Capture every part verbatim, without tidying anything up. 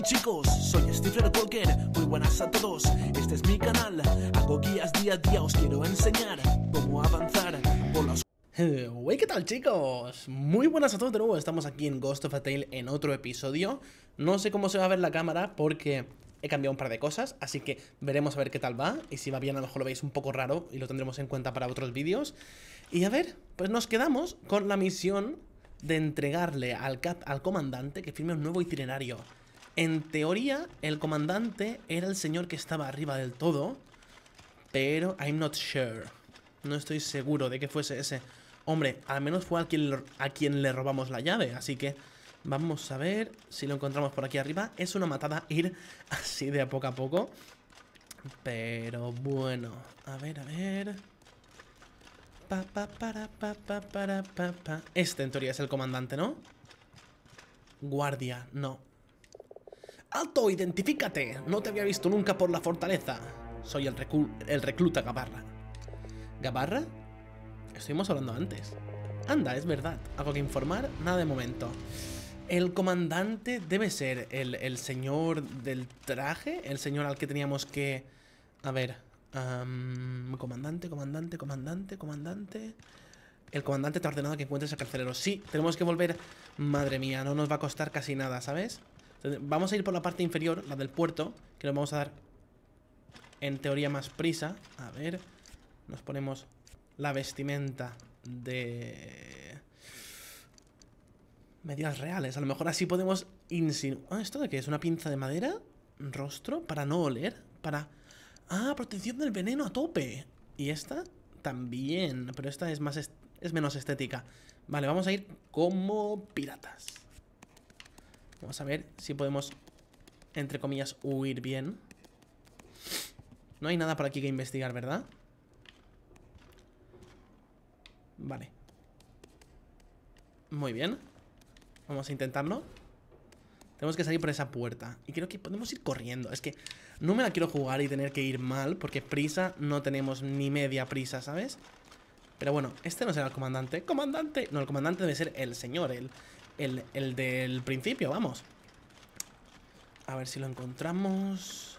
tal, chicos? Soy Stephen Walker, muy buenas a todos. Este es mi canal, hago guías día a día. Os quiero enseñar cómo avanzar por los... Hey, ¿qué tal, chicos? Muy buenas a todos de nuevo, estamos aquí en Ghost of a Tale en otro episodio. No sé cómo se va a ver la cámara porque he cambiado un par de cosas, así que veremos a ver qué tal va. Y si va bien, a lo mejor lo veis un poco raro y lo tendremos en cuenta para otros vídeos. Y a ver, pues nos quedamos con la misión de entregarle al, cap al comandante que firme un nuevo itinerario. En teoría, el comandante era el señor que estaba arriba del todo, pero I'm not sure. No estoy seguro de que fuese ese. Hombre, al menos fue a quien, a quien le robamos la llave, así que vamos a ver si lo encontramos por aquí arriba. Es una matada ir así de a poco a poco, pero bueno, a ver, a ver. Pa, pa, para, pa, pa, para, pa, pa. Este en teoría es el comandante, ¿no? Guardia, no. ¡Alto! ¡Identifícate! No te había visto nunca por la fortaleza. Soy el, recu el recluta Gabarra. ¿Gabarra? Estuvimos hablando antes. Anda, es verdad. ¿Algo que informar? Nada de momento. El comandante debe ser el, el señor del traje. El señor al que teníamos que... A ver... Um, comandante, comandante, comandante, comandante... El comandante te ha ordenado que encuentres al carcelero. Sí, tenemos que volver... Madre mía, no nos va a costar casi nada, ¿sabes? Vamos a ir por la parte inferior, la del puerto, que nos vamos a dar, en teoría, más prisa. A ver, nos ponemos la vestimenta de medidas reales. A lo mejor así podemos insinuar... Ah, ¿esto de qué es? ¿Una pinza de madera? ¿Rostro? Para no oler. Para... Ah, protección del veneno a tope. ¿Y esta? También, pero esta es más est... es menos estética. Vale, vamos a ir como piratas. Vamos a ver si podemos, entre comillas, huir bien. No hay nada por aquí que investigar, ¿verdad? Vale. Muy bien. Vamos a intentarlo. Tenemos que salir por esa puerta. Y creo que podemos ir corriendo. Es que no me la quiero jugar y tener que ir mal, porque prisa no tenemos ni media prisa, ¿sabes? Pero bueno, este no será el comandante. ¡Comandante! No, el comandante debe ser el señor, el... El, el del principio, vamos. A ver si lo encontramos.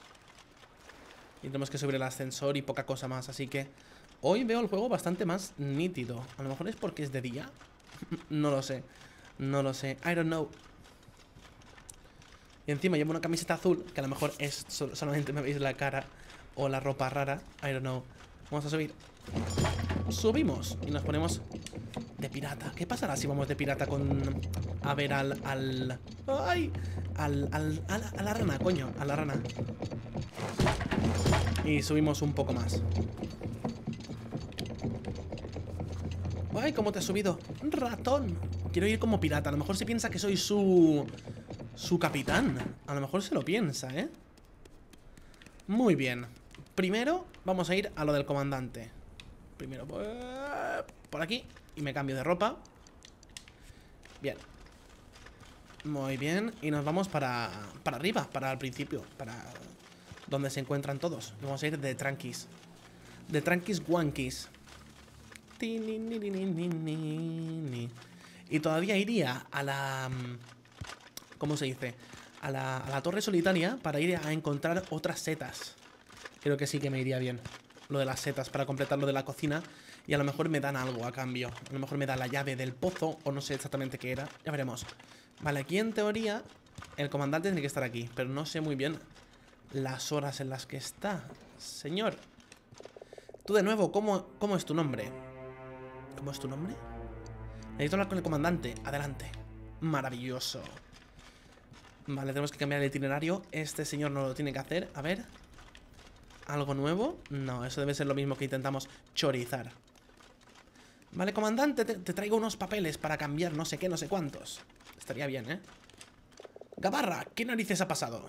Y tenemos que subir el ascensor y poca cosa más. Así que hoy veo el juego bastante más nítido. A lo mejor es porque es de día. No lo sé. No lo sé. I don't know. Y encima llevo una camiseta azul, que a lo mejor es solamente me veis la cara o la ropa rara. I don't know. Vamos a subir. Subimos y nos ponemos de pirata. ¿Qué pasará si vamos de pirata con... A ver al... al... ¡Ay! Al, al, a, la, a la rana, coño. A la rana. Y subimos un poco más. ¡Ay! ¿Cómo te has subido? ¡Ratón! Quiero ir como pirata. A lo mejor se piensa que soy su... Su capitán. A lo mejor se lo piensa, ¿eh? Muy bien. Primero vamos a ir a lo del comandante. Primero por aquí. Y me cambio de ropa. Bien. Muy bien. Y nos vamos para, para arriba, para el principio. Para donde se encuentran todos. Y vamos a ir de tranquis. De tranquis wanquis. Y todavía iría a la... ¿Cómo se dice? A la, a la torre solitaria para ir a encontrar otras setas. Creo que sí que me iría bien lo de las setas para completar lo de la cocina. Y a lo mejor me dan algo a cambio. A lo mejor me da la llave del pozo o no sé exactamente qué era. Ya veremos. Vale, aquí en teoría el comandante tiene que estar aquí, pero no sé muy bien las horas en las que está. Señor, tú de nuevo, ¿cómo, cómo es tu nombre? ¿Cómo es tu nombre? Necesito hablar con el comandante. Adelante. Maravilloso. Vale, tenemos que cambiar el itinerario. Este señor no lo tiene que hacer. A ver. ¿Algo nuevo? No, eso debe ser lo mismo que intentamos chorizar. Vale, comandante, te, te traigo unos papeles para cambiar no sé qué, no sé cuántos. Estaría bien, ¿eh? Gabarra, ¿qué narices ha pasado?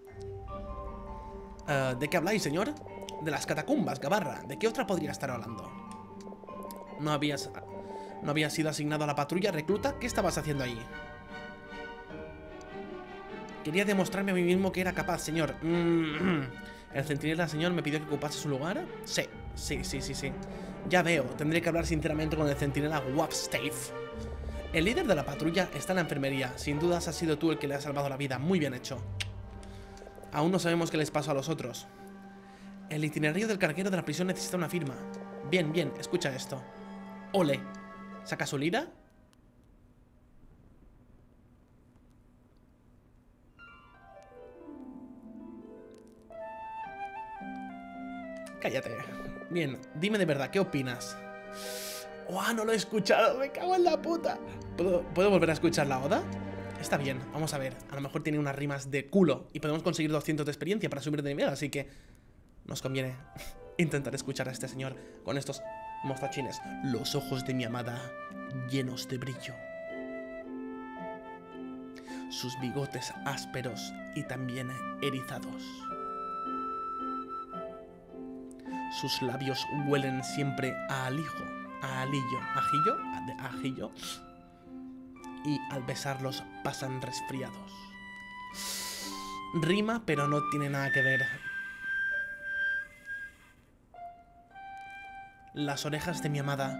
Uh, ¿De qué habláis, señor? De las catacumbas, Gabarra. ¿De qué otra podría estar hablando? ¿No habías, no habías sido asignado a la patrulla recluta? ¿Qué estabas haciendo allí? Quería demostrarme a mí mismo que era capaz, señor. Mm-hmm. ¿El centinela, señor, me pidió que ocupase su lugar? Sí, sí, sí, sí, sí. Ya veo, tendré que hablar sinceramente con el centinela Wapstave. El líder de la patrulla está en la enfermería. Sin dudas has sido tú el que le ha salvado la vida. Muy bien hecho. Aún no sabemos qué les pasó a los otros. El itinerario del carguero de la prisión necesita una firma. Bien, bien, escucha esto. Ole. ¿Saca su lira? Cállate. Bien, dime de verdad, ¿qué opinas? ¡Uah, no lo he escuchado! ¡Me cago en la puta! ¿Puedo, ¿Puedo volver a escuchar la oda? Está bien, vamos a ver. A lo mejor tiene unas rimas de culo y podemos conseguir doscientos de experiencia para subir de nivel, así que nos conviene intentar escuchar a este señor con estos mostachines. Los ojos de mi amada llenos de brillo. Sus bigotes ásperos y también erizados. Sus labios huelen siempre a alijo, a alillo, ajillo, a de ajillo. Y al besarlos pasan resfriados. Rima, pero no tiene nada que ver. Las orejas de mi amada,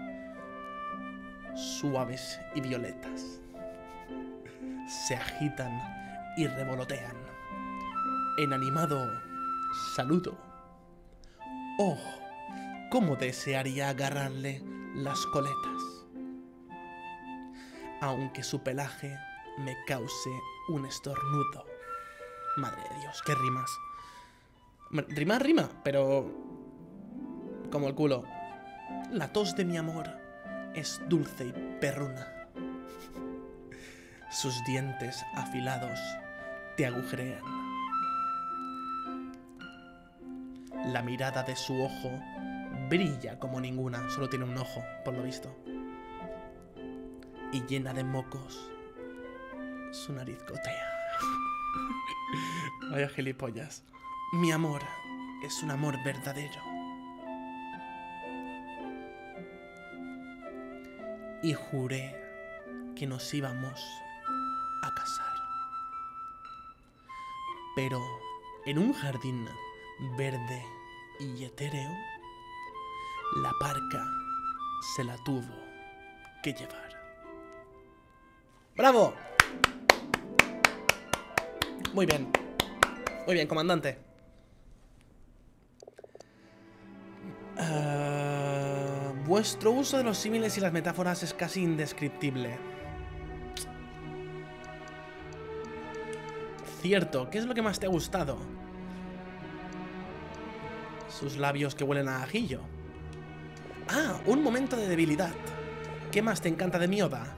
suaves y violetas, se agitan y revolotean. En animado saludo. Oh, cómo desearía agarrarle las coletas. Aunque su pelaje me cause un estornudo. Madre de Dios, qué rimas. Rima, rima, pero como el culo. La tos de mi amor es dulce y perruna. Sus dientes afilados te agujerean. La mirada de su ojo brilla como ninguna. Solo tiene un ojo, por lo visto. Y llena de mocos, su nariz gotea. Vaya gilipollas. Mi amor es un amor verdadero. Y juré que nos íbamos a casar. Pero en un jardín verde y etéreo, la parca se la tuvo que llevar. ¡Bravo! Muy bien. Muy bien, comandante. Uh, vuestro uso de los símiles y las metáforas es casi indescriptible. Cierto, ¿qué es lo que más te ha gustado? Sus labios que huelen a ajillo. Ah, un momento de debilidad. ¿Qué más te encanta de mi oda?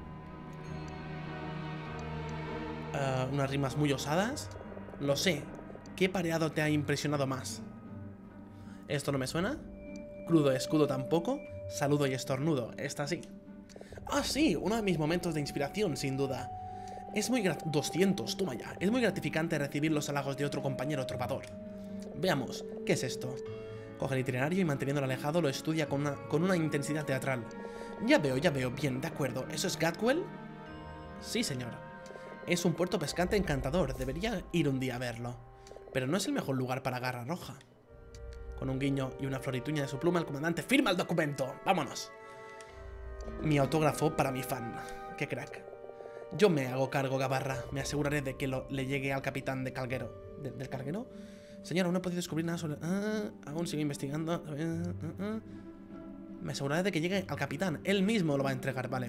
Uh, unas rimas muy osadas. Lo sé. ¿Qué pareado te ha impresionado más? ¿Esto no me suena? Crudo escudo tampoco. Saludo y estornudo. Esta sí. Ah, sí, uno de mis momentos de inspiración, sin duda. Es muy grat... doscientos, toma ya. Es muy gratificante recibir los halagos de otro compañero trovador. Veamos, ¿qué es esto? Coge el itinerario y manteniéndolo alejado lo estudia con una, con una intensidad teatral. Ya veo, ya veo. Bien, de acuerdo. ¿Eso es Gatwell? Sí, señor. Es un puerto pescante encantador. Debería ir un día a verlo. Pero no es el mejor lugar para Garra Roja. Con un guiño y una florituña de su pluma, el comandante firma el documento. ¡Vámonos! Mi autógrafo para mi fan. ¡Qué crack! Yo me hago cargo, Gabarra. Me aseguraré de que lo, le llegue al capitán de Calguero. ¿De, ¿Del carguero? Señor, aún no he podido descubrir nada sobre... Ah, aún sigo investigando. Ah, ah, ah. Me aseguraré de que llegue al capitán. Él mismo lo va a entregar, vale.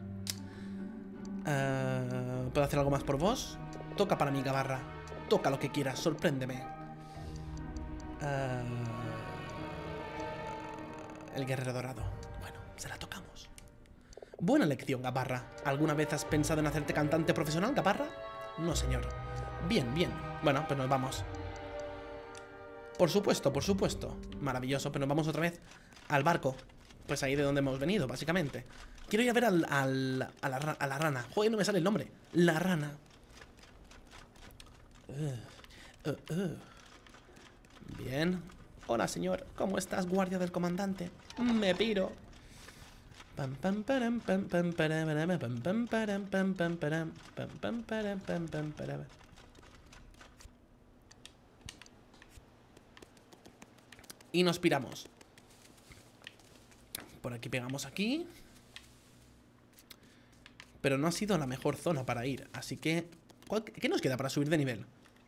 Uh, ¿Puedo hacer algo más por vos? Toca para mí, Gabarra. Toca lo que quieras, sorpréndeme. Uh, el guerrero dorado. Bueno, se la tocamos. Buena lección, Gabarra. ¿Alguna vez has pensado en hacerte cantante profesional, Gabarra? No, señor. Bien, bien. Bueno, pues nos vamos. Por supuesto, por supuesto. Maravilloso, pero nos vamos otra vez al barco. Pues ahí de donde hemos venido, básicamente. Quiero ir a ver al, al, a, la, a la rana. Joder, no me sale el nombre. La rana. Uh, uh, uh. Bien. Hola, señor. ¿Cómo estás, guardia del comandante? Me piro. Pam pam param pam pam param pam pam param pam pam param pam pam param pam pam param. Y nos piramos. Por aquí pegamos aquí. pero no ha sido la mejor zona para ir. Así que... ¿qué nos queda para subir de nivel?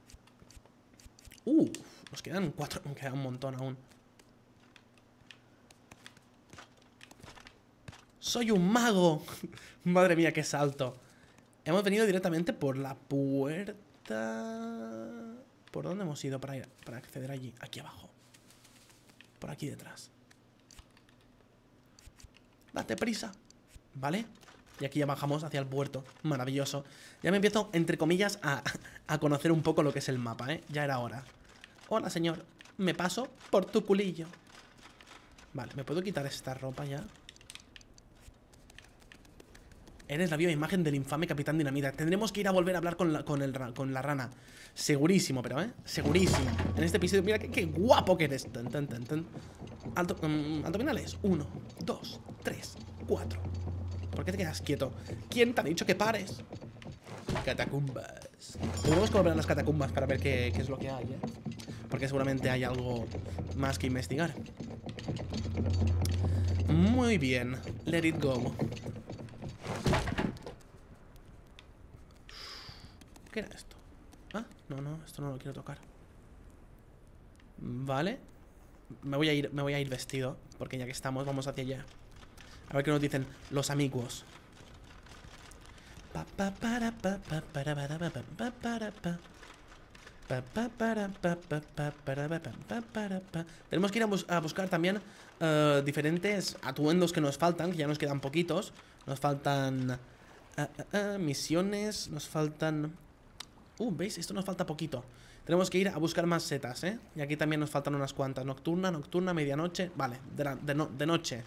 Uh, nos quedan cuatro... Me queda un montón aún. ¡Soy un mago! Madre mía, qué salto. Hemos venido directamente por la puerta... ¿Por dónde hemos ido para ir? Para acceder allí. Aquí abajo. Por aquí detrás. Date prisa. ¿Vale? Y aquí ya bajamos hacia el puerto. Maravilloso. Ya me empiezo, entre comillas, a, a conocer un poco lo que es el mapa, ¿eh? Ya era hora. Hola, señor. Me paso por tu culillo. Vale, ¿me puedo quitar esta ropa ya? Eres la viva imagen del infame Capitán Dinamita. Tendremos que ir a volver a hablar con la, con el, con la rana. Segurísimo, pero, ¿eh? Segurísimo. En este episodio, mira qué, qué guapo que eres. Tan, tan, tan, tan. Alto, um, abdominales. Uno, dos, tres, cuatro. ¿Por qué te quedas quieto? ¿Quién te ha dicho que pares? Catacumbas. Tenemos que volver a las catacumbas para ver qué, qué es lo que hay, ¿eh? Porque seguramente hay algo más que investigar. Muy bien. Let it go. ¿Qué era esto? Ah, no, no, esto no lo quiero tocar. Vale. Me voy a ir, me voy a ir vestido, porque ya que estamos, vamos hacia allá. A ver qué nos dicen los amigos. Tenemos que ir a, bus a buscar también uh, diferentes atuendos que nos faltan, que ya nos quedan poquitos. Nos faltan uh, uh, uh, misiones, nos faltan... Uh, ¿veis? Esto nos falta poquito. Tenemos que ir a buscar más setas, ¿eh? Y aquí también nos faltan unas cuantas. Nocturna, nocturna, medianoche. Vale, de, la, de, no, de noche.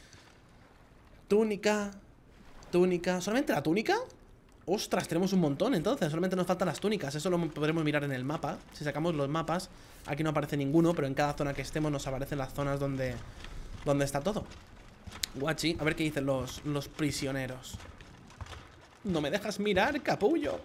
Túnica. Túnica. ¿Solamente la túnica? Ostras, tenemos un montón entonces. Solamente nos faltan las túnicas. Eso lo podremos mirar en el mapa. Si sacamos los mapas, aquí no aparece ninguno, pero en cada zona que estemos nos aparecen las zonas donde, donde está todo. Guachi, a ver qué dicen los, los prisioneros. No me dejas mirar, capullo.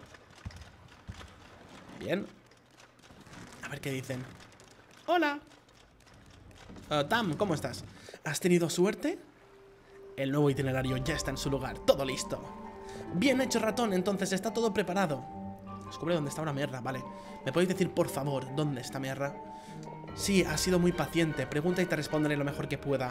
Bien. A ver qué dicen. Hola. uh, Tam, ¿cómo estás? ¿Has tenido suerte? El nuevo itinerario ya está en su lugar. Todo listo. Bien hecho, ratón. Entonces está todo preparado. Descubre dónde está una Merra, vale. ¿Me podéis decir, por favor, dónde está Merra? Sí, has sido muy paciente. Pregunta y te responderé lo mejor que pueda.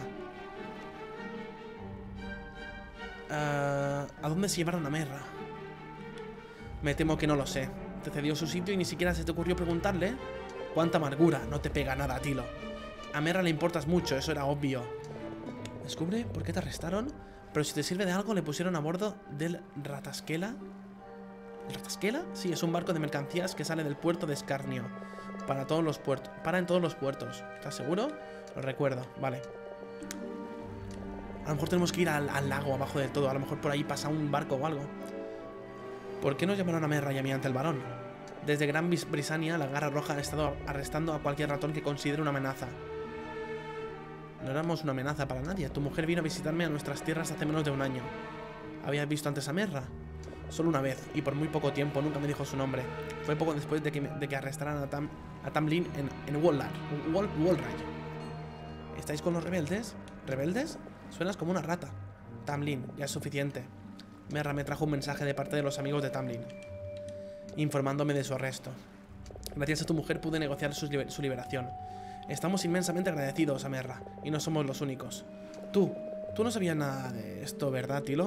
uh, ¿A dónde se llevaron a Merra? Me temo que no lo sé. Te cedió su sitio y ni siquiera se te ocurrió preguntarle. Cuánta amargura, no te pega nada, Tilo. A Merra le importas mucho, eso era obvio. Descubre por qué te arrestaron. Pero si te sirve de algo, le pusieron a bordo del Ratasquela. ¿El Ratasquela? Sí, es un barco de mercancías que sale del puerto de Escarnio. Para todos los puertos. Para en todos los puertos. ¿Estás seguro? Lo recuerdo, vale. A lo mejor tenemos que ir al, al lago abajo de todo. A lo mejor por ahí pasa un barco o algo. ¿Por qué nos llamaron a Merra y a mí ante el varón? Desde Gran Brisania, la Garra Roja ha estado arrestando a cualquier ratón que considere una amenaza. No éramos una amenaza para nadie. Tu mujer vino a visitarme a nuestras tierras hace menos de un año. ¿Habías visto antes a Merra? Solo una vez, y por muy poco tiempo. Nunca me dijo su nombre. Fue poco después de que, de que arrestaran a, Tam, a Tamlin en, en Wallar, Wall, Wallray. ¿Estáis con los rebeldes? ¿Rebeldes? Suenas como una rata. Tamlin, ya es suficiente. Merra me trajo un mensaje de parte de los amigos de Tamlin, informándome de su arresto. Gracias a tu mujer pude negociar su, liber su liberación. Estamos inmensamente agradecidos a Merra, y no somos los únicos. Tú, tú no sabías nada de esto, ¿verdad, Tilo?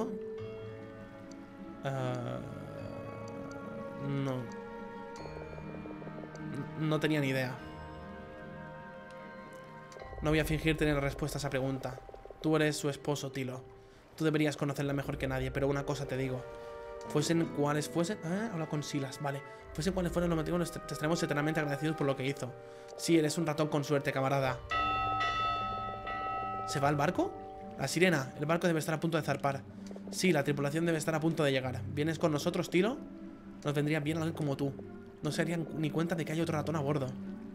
Uh, no. No tenía ni idea. No voy a fingir tener la respuesta a esa pregunta. Tú eres su esposo, Tilo. Tú deberías conocerla mejor que nadie, pero una cosa te digo. Fuesen cuales fuesen... Ah, habla con Silas, vale. Fuesen cuales fueran los motivos, te estaremos eternamente agradecidos por lo que hizo. Sí, eres un ratón con suerte, camarada. ¿Se va el barco? La sirena, el barco debe estar a punto de zarpar. Sí, la tripulación debe estar a punto de llegar. ¿Vienes con nosotros, Tilo? Nos vendría bien alguien como tú. No se harían ni cuenta de que hay otro ratón a bordo.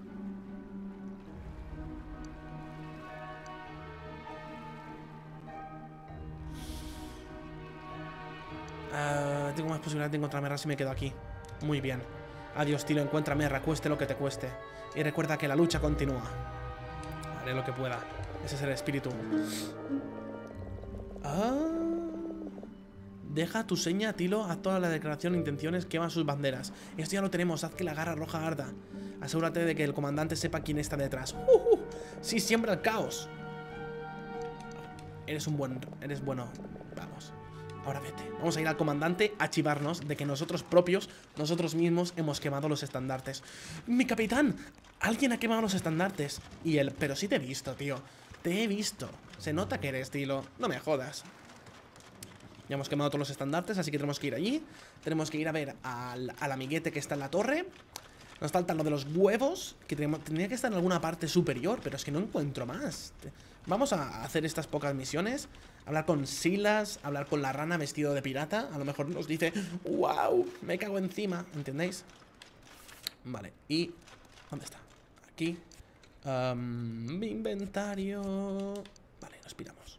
Uh, tengo más posibilidad de encontrar a Merra si me quedo aquí. Muy bien. Adiós, Tilo. Encuentra a Merra, cueste lo que te cueste. Y recuerda que la lucha continúa. Haré lo que pueda. Ese es el espíritu. Ah, Deja tu seña, Tilo. Haz toda la declaración de intenciones. Quema sus banderas. Esto ya lo tenemos. Haz que la garra roja arda. Asegúrate de que el comandante sepa quién está detrás. Uh, uh, sí, siembra el caos. Eres un buen... Eres bueno. Vamos. Ahora vete. Vamos a ir al comandante a chivarnos de que nosotros propios, nosotros mismos, hemos quemado los estandartes. ¡Mi capitán! Alguien ha quemado los estandartes. Y él... Pero sí te he visto, tío. Te he visto. Se nota que eres, Tilo. No me jodas. Ya hemos quemado todos los estandartes, así que tenemos que ir allí. Tenemos que ir a ver al, al amiguete que está en la torre. Nos faltan lo de los huevos, que tenemos, tendría que estar en alguna parte superior, pero es que no encuentro más. Vamos a hacer estas pocas misiones. Hablar con Silas, hablar con la rana vestido de pirata. A lo mejor nos dice, wow, me cago encima, ¿entendéis? Vale, y... ¿dónde está? Aquí. Um, mi inventario... Vale, nos piramos.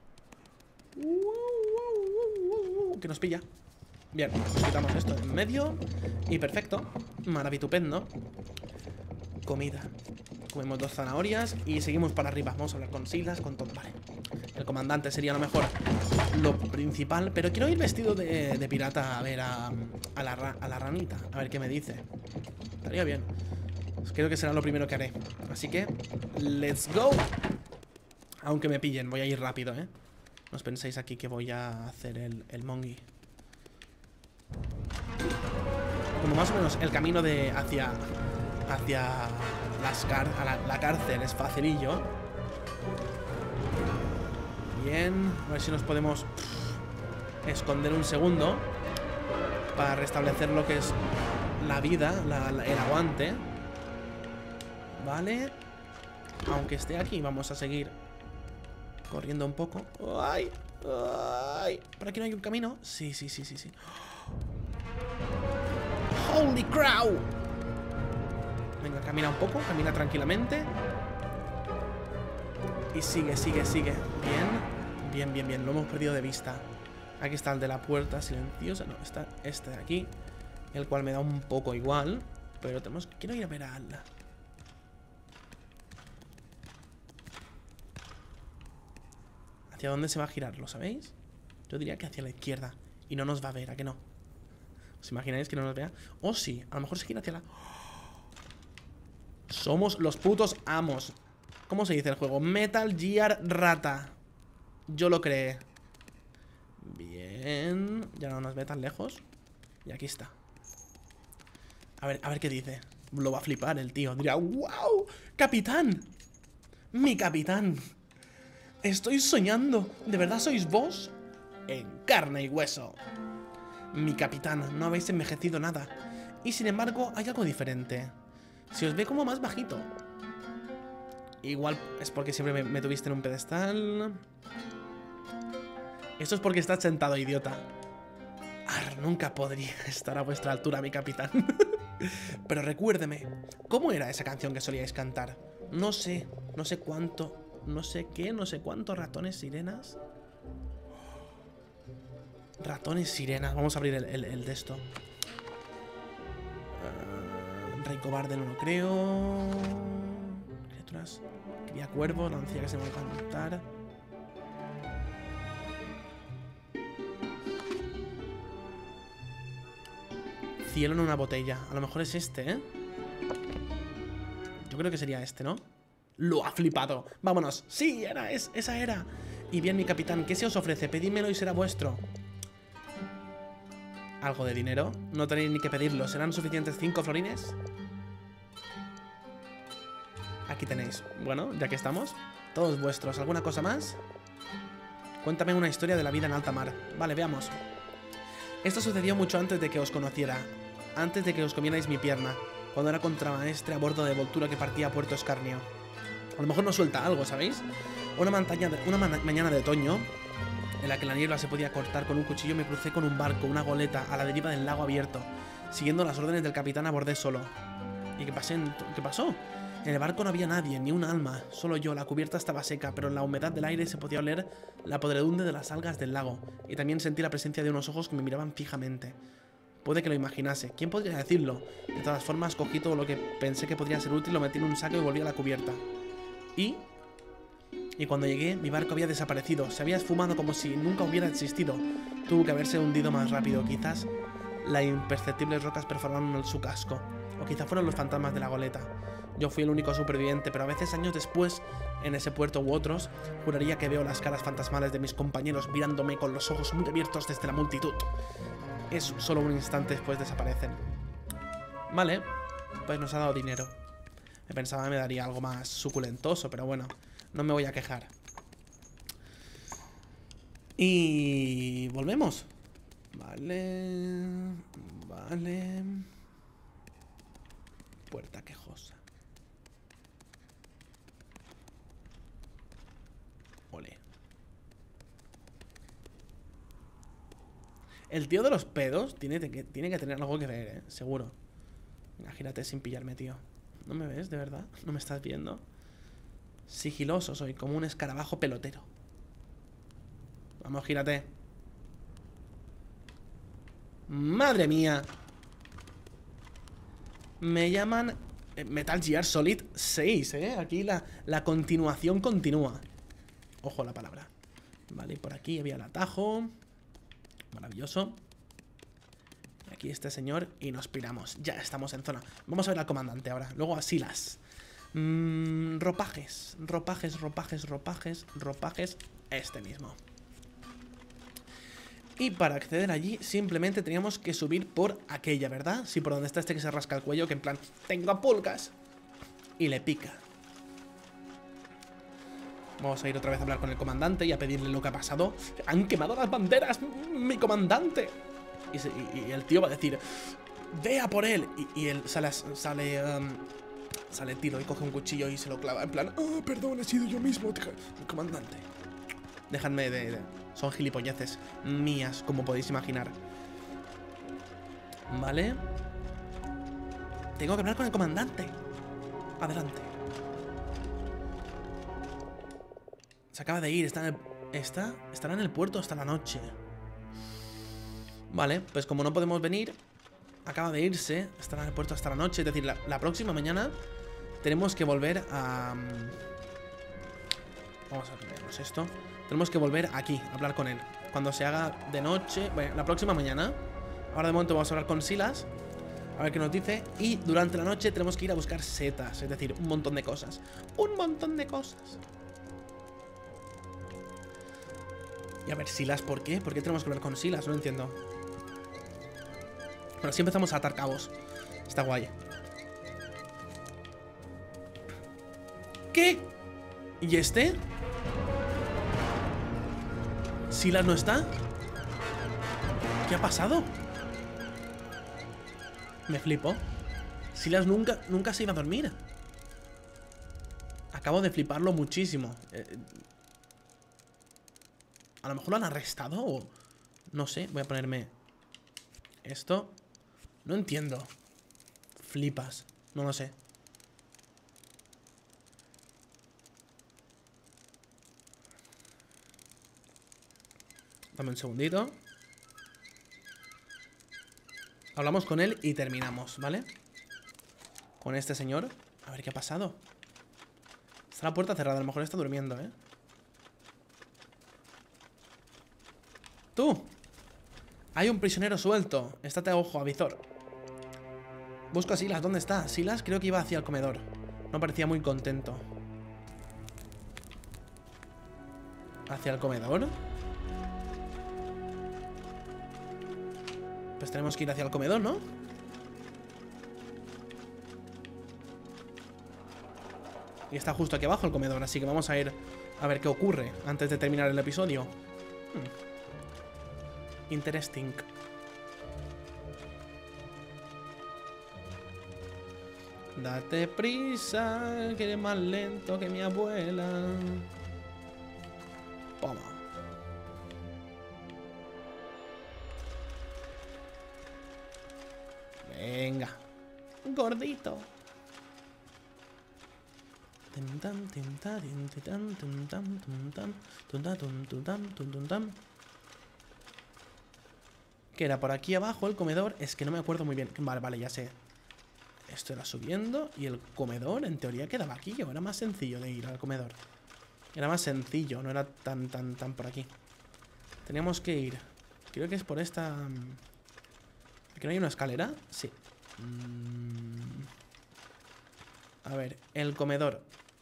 Que nos pilla. Bien, nos quitamos esto en medio. Y perfecto, maravitupendo. Comida. Comemos dos zanahorias y seguimos para arriba. Vamos a hablar con Silas, con todo. Vale, el comandante sería a lo mejor lo principal. Pero quiero ir vestido de, de pirata a ver a, a, la, a la ranita. A ver qué me dice. Estaría bien. Pues creo que será lo primero que haré. Así que, let's go. Aunque me pillen, voy a ir rápido, ¿eh? No os penséis aquí que voy a hacer el, el mongi. Como más o menos el camino de hacia hacia las car a la, la cárcel es facilillo. Bien, a ver si nos podemos esconder un segundo para restablecer lo que es la vida, la, la, el aguante. Vale. Aunque esté aquí, vamos a seguir corriendo un poco. ¡Ay! ¡Ay! ¿Por aquí no hay un camino? Sí, sí, sí, sí, sí. ¡Holy crow! Venga, camina un poco, camina tranquilamente. Y sigue, sigue, sigue. Bien, bien, bien, bien. Lo hemos perdido de vista. Aquí está el de la puerta silenciosa. No, está este de aquí, el cual me da un poco igual. Pero tenemos... Quiero ir a ver a Alda. ¿Hacia dónde se va a girar? ¿Lo sabéis? Yo diría que hacia la izquierda. Y no nos va a ver, ¿a que no? ¿Os imagináis que no nos vea? O oh, sí, a lo mejor se gira hacia la... Somos los putos amos. ¿Cómo se dice el juego? Metal Gear Rata. Yo lo creé. Bien. Ya no nos ve tan lejos. Y aquí está. A ver, a ver qué dice. Lo va a flipar el tío. Dirá, ¡wow! ¡Capitán! ¡Mi capitán! Estoy soñando. ¿De verdad sois vos? En carne y hueso. Mi capitán, no habéis envejecido nada. Y sin embargo, hay algo diferente. Se os ve como más bajito. Igual es porque siempre me, me tuviste en un pedestal. Esto es porque estás sentado, idiota. Ar, nunca podría estar a vuestra altura, mi capitán. Pero recuérdeme, ¿cómo era esa canción que solíais cantar? No sé, no sé cuánto... No sé qué, no sé cuántos ratones sirenas. Ratones sirenas. Vamos a abrir el, el, el de esto. Uh, Rey cobarde no lo creo. Criaturas. Cría cuervo, la anciana que se va a cantar. Cielo en una botella. A lo mejor es este, ¿eh? Yo creo que sería este, ¿no? Lo ha flipado. Vámonos. Sí, era, es, esa era. Y bien, mi capitán, ¿qué se os ofrece? Pedímelo y será vuestro. ¿Algo de dinero? No tenéis ni que pedirlo. ¿Serán suficientes cinco florines? Aquí tenéis. Bueno, ya que estamos. Todos vuestros. ¿Alguna cosa más? Cuéntame una historia de la vida en alta mar. Vale, veamos. Esto sucedió mucho antes de que os conociera. Antes de que os comierais mi pierna. Cuando era contramaestre a bordo de Voltura que partía a Puerto Escarnio. A lo mejor nos suelta algo, ¿sabéis? Una, montaña de, una ma mañana de otoño, en la que la niebla se podía cortar con un cuchillo, me crucé con un barco, una goleta, a la deriva del lago abierto. Siguiendo las órdenes del capitán, abordé solo. ¿Y qué, pasé en qué pasó? En el barco no había nadie, ni un alma, solo yo. La cubierta estaba seca, pero en la humedad del aire se podía oler la podredumbre de las algas del lago. Y también sentí la presencia de unos ojos que me miraban fijamente. Puede que lo imaginase. ¿Quién podría decirlo? De todas formas, cogí todo lo que pensé que podría ser útil, lo metí en un saco y volví a la cubierta. Y Y cuando llegué, mi barco había desaparecido. Se había esfumado como si nunca hubiera existido. Tuvo que haberse hundido más rápido. Quizás las imperceptibles rocas perforaron su casco. O quizás fueron los fantasmas de la goleta. Yo fui el único superviviente, pero a veces años después, en ese puerto u otros, juraría que veo las caras fantasmales de mis compañeros mirándome con los ojos muy abiertos desde la multitud. Es solo un instante después desaparecen. Vale, pues nos ha dado dinero. Me pensaba que me daría algo más suculentoso, pero bueno, no me voy a quejar. Y volvemos. Vale. Vale. Puerta quejosa. Ole. El tío de los pedos tiene que, tiene que tener algo que ver, ¿eh? Seguro. Venga, gírate sin pillarme, tío. ¿No me ves, de verdad? ¿No me estás viendo? Sigiloso soy, como un escarabajo pelotero. Vamos, gírate. ¡Madre mía! Me llaman Metal Gear Solid seis, ¿eh? Aquí la, la continuación continúa. Ojo a la palabra. Vale, y por aquí había el atajo. Maravilloso. Y aquí este señor y nos piramos. Ya estamos en zona. Vamos a ver al comandante ahora. Luego a Silas. Mm, ropajes, ropajes, ropajes, ropajes, ropajes. Este mismo. Y para acceder allí simplemente teníamos que subir por aquella, ¿verdad? Sí, por donde está este que se rasca el cuello, que en plan, tengo pulgas. Y le pica. Vamos a ir otra vez a hablar con el comandante y a pedirle lo que ha pasado. ¡Han quemado las banderas, mi comandante! Y, se, y, y el tío va a decir, ve a por él. Y, y él sale, sale, um, sale tiro y coge un cuchillo y se lo clava. En plan, oh, perdón, he sido yo mismo, el comandante. Déjame de... de son gilipolleces mías, como podéis imaginar. Vale. Tengo que hablar con el comandante. Adelante. Se acaba de ir, está en el, está, estará en el puerto hasta la noche. Vale, pues como no podemos venir, acaba de irse, estará en el puerto hasta la noche. Es decir, la, la próxima mañana tenemos que volver a... Vamos a cambiarnos esto. Tenemos que volver aquí, a hablar con él. Cuando se haga de noche, bueno, la próxima mañana. Ahora de momento vamos a hablar con Silas, a ver qué nos dice. Y durante la noche tenemos que ir a buscar setas, es decir, un montón de cosas. Un montón de cosas. Y a ver, Silas, ¿por qué? ¿Por qué tenemos que hablar con Silas? No entiendo. Bueno, sí empezamos a atar cabos. Está guay. ¿Qué? ¿Y este? ¿Silas no está? ¿Qué ha pasado? Me flipo. Silas nunca, nunca se iba a dormir. Acabo de fliparlo muchísimo. Eh, A lo mejor lo han arrestado o... No sé, voy a ponerme esto. No entiendo. Flipas, no lo sé. Dame un segundito. Hablamos con él y terminamos, ¿vale? Con este señor. A ver qué ha pasado. Está la puerta cerrada, a lo mejor está durmiendo, ¿eh? ¡Tú! Hay un prisionero suelto. Estate a ojo, avizor. Busco a Silas, ¿dónde está? Silas creo que iba hacia el comedor. No parecía muy contento. ¿Hacia el comedor? Pues tenemos que ir hacia el comedor, ¿no? Y está justo aquí abajo el comedor, así que vamos a ir a ver qué ocurre antes de terminar el episodio. Hmm. Interesting. Date prisa, que eres más lento que mi abuela. Toma. Venga. Gordito. Que era por aquí abajo el comedor. Es que no me acuerdo muy bien. Vale, vale, ya sé. Esto era subiendo y el comedor en teoría quedaba aquí. O era más sencillo de ir al comedor. Era más sencillo, no era tan, tan, tan por aquí. Teníamos que ir. Creo que es por esta... ¿Aquí no hay una escalera? Sí. Mm. A ver, el comedor.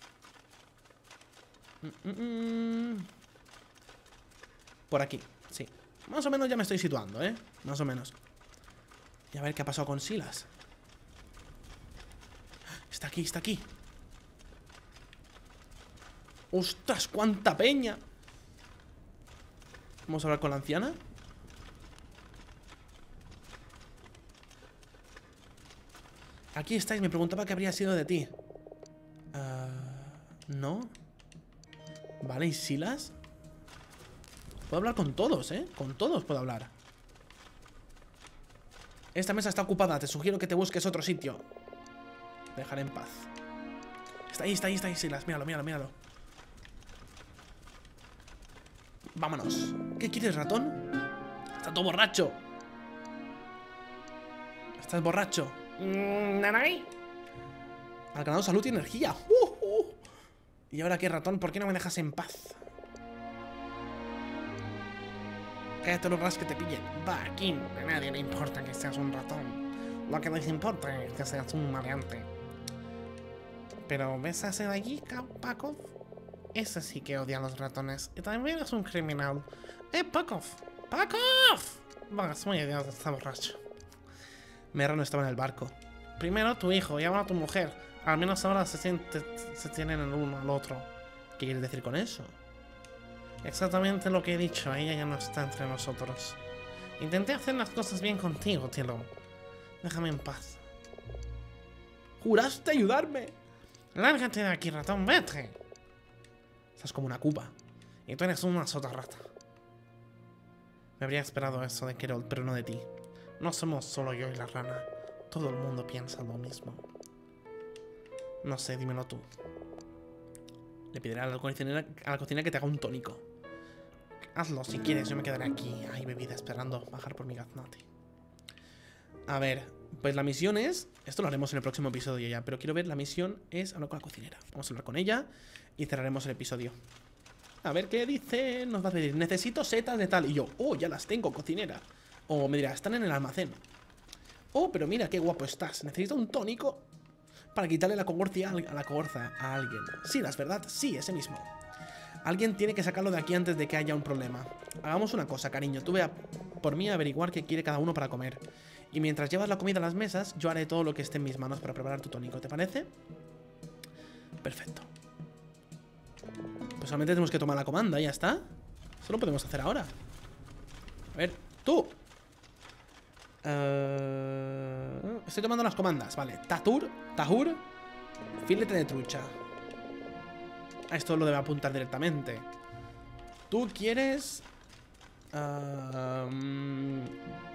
Mm, mm, mm. Por aquí, sí. Más o menos ya me estoy situando, ¿eh? Más o menos. Y a ver qué ha pasado con Silas. Está aquí, está aquí. ¡Ostras, cuánta peña! Vamos a hablar con la anciana. Aquí estáis, me preguntaba qué habría sido de ti. Uh, ¿No? Vale, ¿y Silas? Puedo hablar con todos, ¿eh? Con todos puedo hablar. Esta mesa está ocupada, te sugiero que te busques otro sitio. Dejaré en paz. Está ahí, está ahí, está ahí, Silas. Míralo, míralo, míralo. Vámonos. ¿Qué quieres, ratón? Está todo borracho. Estás borracho. ¿Nanay? Has ganado salud y energía. Uh, uh. ¿Y ahora qué, ratón? ¿Por qué no me dejas en paz? Cállate los ras que te pillen. Va, aquí a nadie le importa que seas un ratón. Lo que les importa es que seas un maleante. Pero ¿ves a ese de allí, Pakov? Ese sí que odia a los ratones. Y también es un criminal. ¡Eh, Pakov! ¡Pakov! Va, es muy idiota, está borracho. Merra no estaba en el barco. Primero tu hijo y ahora tu mujer. Al menos ahora se, siente, se tienen el uno al otro. ¿Qué quieres decir con eso? Exactamente lo que he dicho. Ella ya no está entre nosotros. Intenté hacer las cosas bien contigo, Tilo. Déjame en paz. ¡Juraste ayudarme! Lárgate de aquí, ratón, vete. Estás como una cuba. Y tú eres una sotarrata. Me habría esperado eso de Kerold, pero no de ti. No somos solo yo y la rana. Todo el mundo piensa lo mismo. No sé, dímelo tú. Le pediré a la cocinera, a la cocinera que te haga un tónico. Hazlo si quieres, yo me quedaré aquí. Ay, bebida, esperando bajar por mi gaznate. A ver, pues la misión es... Esto lo haremos en el próximo episodio ya, pero quiero ver, la misión es hablar con la cocinera. Vamos a hablar con ella y cerraremos el episodio. A ver qué dice. Nos va a decir, necesito setas de tal. Y yo, oh, ya las tengo, cocinera. O me dirá, están en el almacén. Oh, pero mira qué guapo estás. Necesito un tónico para quitarle la cogorza a la cogorza a alguien. Sí, ¿es verdad? Sí, ese mismo. Alguien tiene que sacarlo de aquí antes de que haya un problema. Hagamos una cosa, cariño. Tú ve a, por mí a averiguar qué quiere cada uno para comer. Y mientras llevas la comida a las mesas, yo haré todo lo que esté en mis manos para preparar tu tónico. ¿Te parece? Perfecto. Pues solamente tenemos que tomar la comanda y ya está. Eso lo podemos hacer ahora. A ver, tú. Uh, estoy tomando las comandas, vale. Tatur, Tahur, filete de trucha. A esto lo debe apuntar directamente. Tú quieres... Uh, um,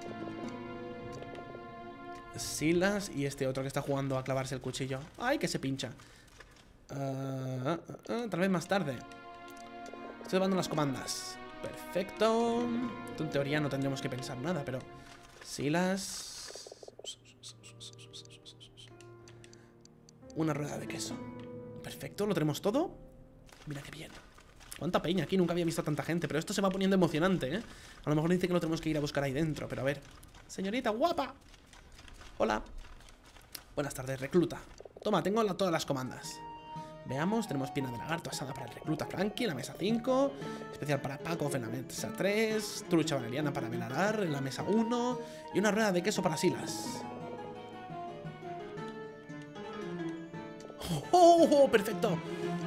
Silas y este otro que está jugando a clavarse el cuchillo. ¡Ay, que se pincha! Uh, uh, uh, tal vez más tarde. Estoy tomando las comandas. Perfecto. En teoría no tendremos que pensar nada, pero... Silas... Una rueda de queso. Perfecto, lo tenemos todo. Mira qué bien. Cuánta peña, aquí nunca había visto a tanta gente. Pero esto se va poniendo emocionante, ¿eh? A lo mejor dice que lo tenemos que ir a buscar ahí dentro. Pero a ver, señorita guapa. Hola. Buenas tardes, recluta. Toma, tengo la, todas las comandas. Veamos, tenemos pierna de lagarto asada para el recluta Frankie en la mesa cinco. Especial para Pakov en la mesa tres. Trucha valeriana para Belarar en la mesa uno. Y una rueda de queso para Silas. ¡Oh, oh, oh! ¡Perfecto!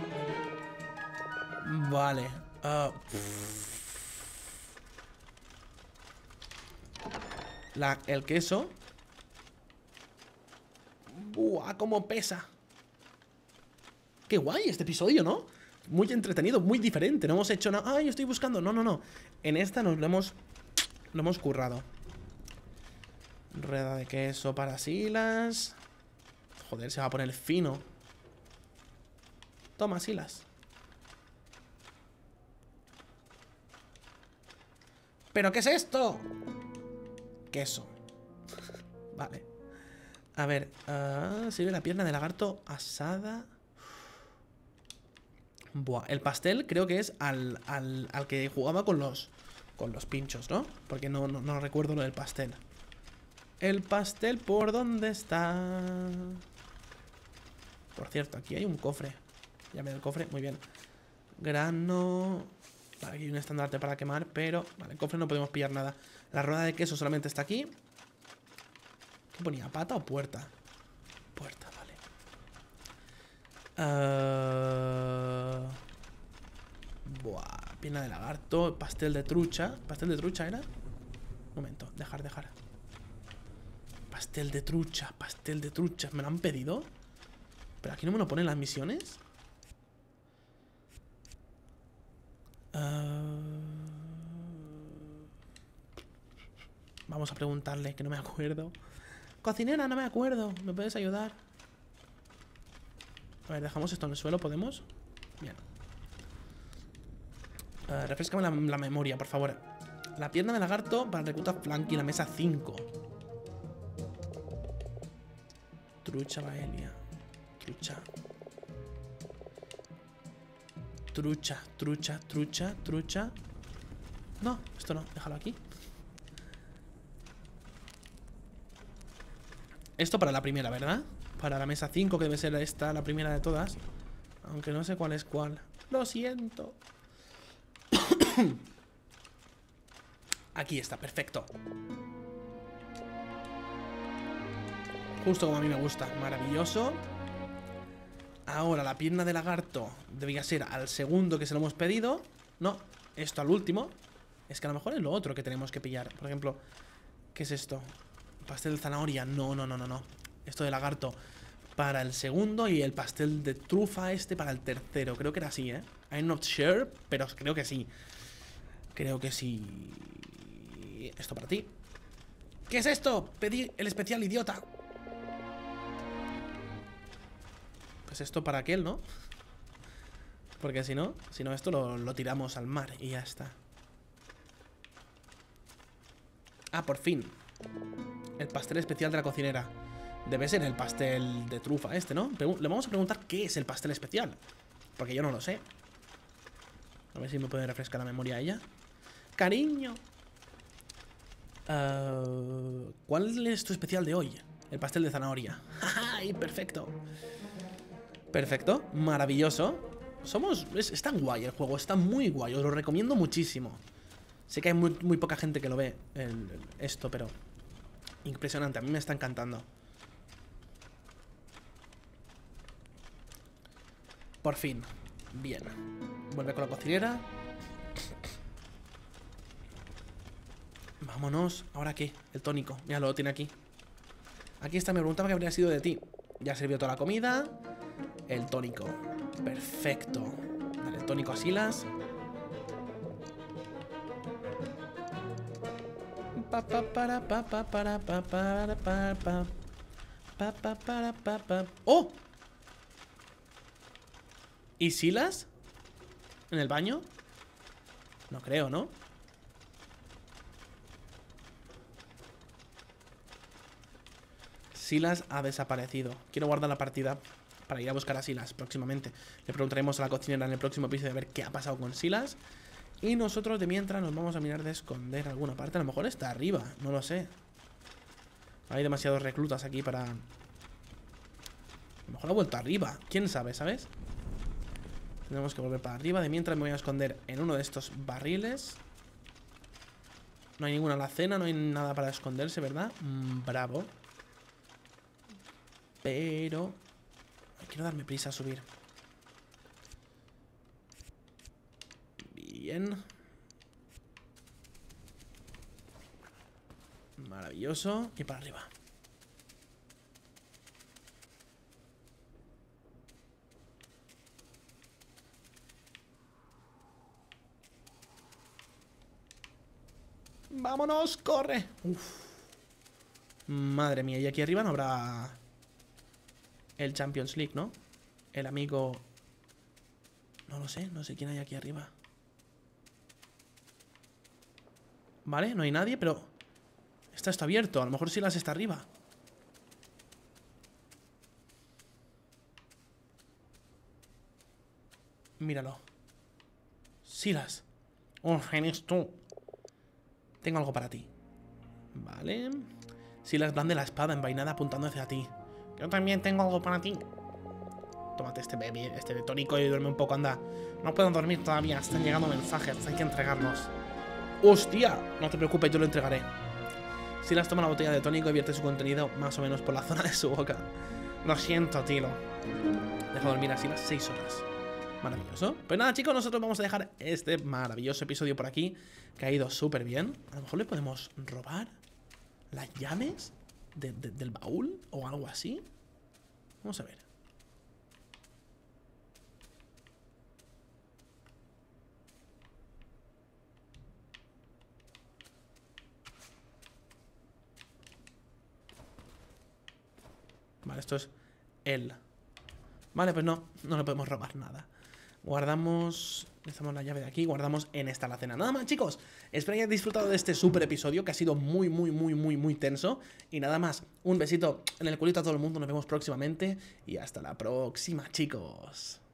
Vale. Uh, la, el queso. ¡Buah! ¡Cómo pesa! Qué guay este episodio, ¿no? Muy entretenido, muy diferente. No hemos hecho nada. ¡Ay, estoy buscando! No, no, no. En esta nos lo hemos... Lo hemos currado. Rueda de queso para Silas. Joder, se va a poner fino. Toma, Silas. ¿Pero qué es esto? Queso. Vale. A ver, uh, sirve la pierna de lagarto asada. Buah, el pastel creo que es al, al, al que jugaba con los con los pinchos, ¿no? Porque no, no, no recuerdo lo del pastel. El pastel, ¿por dónde está? Por cierto, aquí hay un cofre. Ya me da el cofre, muy bien. Grano. Vale, aquí hay un estandarte para quemar, pero... Vale, el cofre no podemos pillar nada. La rueda de queso solamente está aquí. ¿Qué ponía? ¿Pata o puerta? Puerta, vale. Uh... Buah, pierna de lagarto, pastel de trucha. ¿Pastel de trucha era? Un momento, dejar, dejar. Pastel de trucha, pastel de trucha. ¿Me lo han pedido? ¿Pero aquí no me lo ponen las misiones? Uh... Vamos a preguntarle, que no me acuerdo. Cocinera, no me acuerdo. ¿Me puedes ayudar? A ver, dejamos esto en el suelo, ¿podemos? Bien. Uh, refrescame la, la memoria, por favor. La pierna de lagarto para reclutar flanky, la mesa cinco. Trucha, Baelia. Trucha. Trucha, trucha, trucha, trucha. No, esto no, déjalo aquí. Esto para la primera, ¿verdad? Para la mesa cinco, que debe ser esta, la primera de todas. Aunque no sé cuál es cuál. Lo siento. Aquí está, perfecto. Justo como a mí me gusta, maravilloso. Ahora la pierna de lagarto debía ser al segundo que se lo hemos pedido. No, esto al último. Es que a lo mejor es lo otro que tenemos que pillar. Por ejemplo, ¿qué es esto? Pastel de zanahoria, no, no, no, no, no. Esto de lagarto para el segundo y el pastel de trufa este para el tercero. Creo que era así, ¿eh? I'm not sure, pero creo que sí. Creo que sí. Esto para ti. ¿Qué es esto? Pedí el especial, idiota. Pues esto para aquel, ¿no? Porque si no, si no esto lo, lo tiramos al mar y ya está. Ah, por fin. El pastel especial de la cocinera. Debe ser el pastel de trufa este, ¿no? Le vamos a preguntar qué es el pastel especial, porque yo no lo sé. A ver si me puede refrescar la memoria a ella. Cariño. uh, ¿Cuál es tu especial de hoy? El pastel de zanahoria. ¡Ay, perfecto! Perfecto, maravilloso. Somos... Es, es tan guay el juego, está muy guay. Os lo recomiendo muchísimo. Sé que hay muy, muy poca gente que lo ve el, el, esto, pero... Impresionante, a mí me está encantando. Por fin. Bien. Vuelve con la cocinera. Vámonos. ¿Ahora qué? El tónico. Mira, lo tiene aquí. Aquí está, me preguntaba qué habría sido de ti. Ya sirvió toda la comida. El tónico. Perfecto. Dale el tónico a Silas. Pa pa para pa pa para pa para pa pa pa pa para pa pa. ¡Oh! ¿Y Silas? ¿En el baño? No creo, ¿no? Silas ha desaparecido. Quiero guardar la partida para ir a buscar a Silas próximamente. Le preguntaremos a la cocinera en el próximo episodio de ver qué ha pasado con Silas. Y nosotros de mientras nos vamos a mirar de esconder alguna parte. A lo mejor está arriba, no lo sé. Hay demasiados reclutas aquí para... A lo mejor ha vuelto arriba, quién sabe, ¿sabes? Tenemos que volver para arriba. De mientras me voy a esconder en uno de estos barriles. No hay ninguna alacena, no hay nada para esconderse, ¿verdad? Mm, bravo. Pero... quiero darme prisa a subir. Bien. Maravilloso. Y para arriba. ¡Vámonos! ¡Corre! Uf. Madre mía, y aquí arriba no habrá el Champions League, ¿no? El amigo... No lo sé, no sé quién hay aquí arriba. Vale, no hay nadie, pero... Está esto abierto, a lo mejor Silas está arriba. Míralo. Silas. Oh, eres tú. Tengo algo para ti. Vale. Silas blande la espada envainada apuntando hacia ti. Yo también tengo algo para ti. Tómate este bebé, este de tónico y duerme un poco, anda. No puedo dormir todavía, están llegando mensajes, hay que entregarlos. ¡Hostia! No te preocupes, yo lo entregaré. Silas toma la botella de tónico y vierte su contenido más o menos por la zona de su boca. Lo siento, Tilo. Deja dormir a Silas seis horas. Maravilloso. Pues nada, chicos, nosotros vamos a dejar este maravilloso episodio por aquí, que ha ido súper bien. A lo mejor le podemos robar las llaves de, de, del baúl o algo así. Vamos a ver. Vale, esto es él. Vale, pues no, no le podemos robar nada. Guardamos, necesitamos la llave de aquí, guardamos en esta alacena. Nada más, chicos, espero que hayáis disfrutado de este super episodio, que ha sido muy, muy, muy, muy, muy tenso. Y nada más, un besito en el culito a todo el mundo, nos vemos próximamente y hasta la próxima, chicos.